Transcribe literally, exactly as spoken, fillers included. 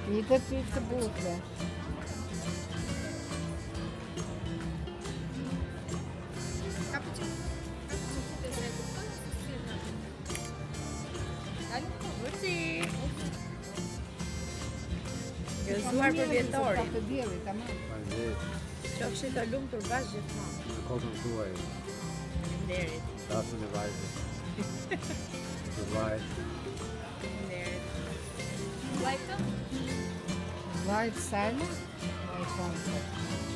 I të pifë të bukle. Cappuccino. Cappuccino të zre kuptoj që si në. Dalë po, vërsi. Gëzuar për vjetorin. Të djeli, tamam. Qofshin të lumtur bashkë gjithmonë. Në kokën tuaj. Faleminderit. Dasën e vajzës. Të vaj. Faleminderit. Lajtë? Vajtë sajnë, e konë.